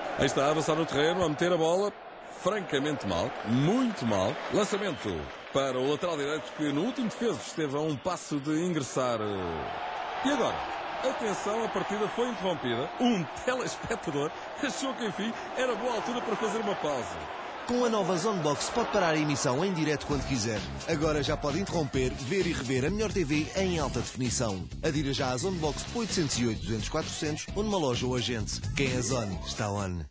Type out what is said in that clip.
Aí está a avançar no terreno, a meter a bola. Francamente mal, muito mal. Lançamento para o lateral direito que no último defeso esteve a um passo de ingressar. E agora? Atenção, a partida foi interrompida. Um telespectador achou que, enfim, era boa altura para fazer uma pausa. Com a nova Zonebox pode parar a emissão em direto quando quiser. Agora já pode interromper, ver e rever a melhor TV em alta definição. Adira já à Zonebox 808 200 400 ou numa loja ou agente. Quem é Zone está on.